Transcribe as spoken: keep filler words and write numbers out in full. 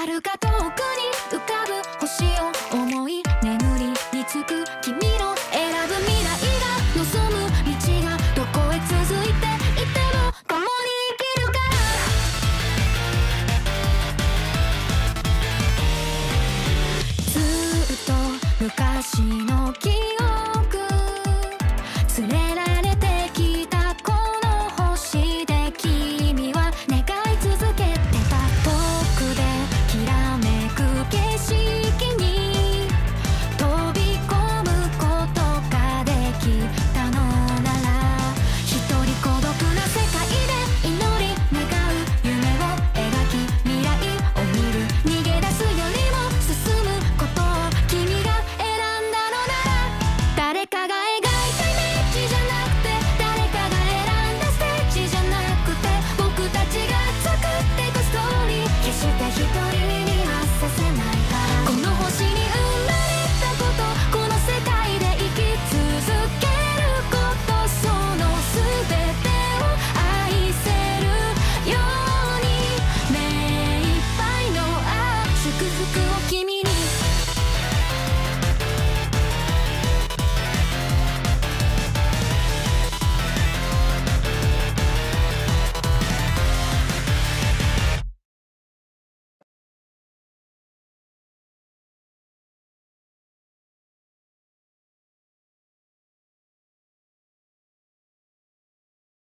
遥か遠くに浮かぶ星を思い眠りにつく君の選ぶ未来が望む道がどこへ続いていても共に生きるからずっと昔の